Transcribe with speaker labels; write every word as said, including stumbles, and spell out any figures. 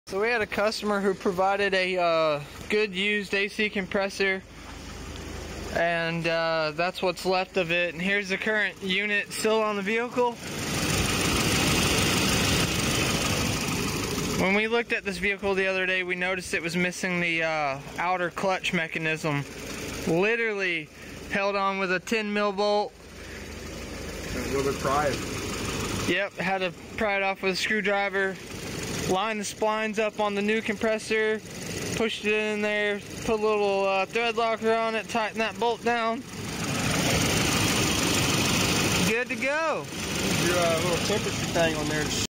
Speaker 1: So we had a customer who provided a uh, good used A C compressor, and uh, that's what's left of it. And here's the current unit still on the vehicle. When we looked at this vehicle the other day, we noticed it was missing the uh, outer clutch mechanism. Literally held on with a ten mil bolt.
Speaker 2: A little bit pried.
Speaker 1: Yep, had to pry it off with a screwdriver. Line the splines up on the new compressor, pushed it in there, put a little uh, thread locker on it, tighten that bolt down. Good to go.
Speaker 2: Your uh, little temperature thing on there.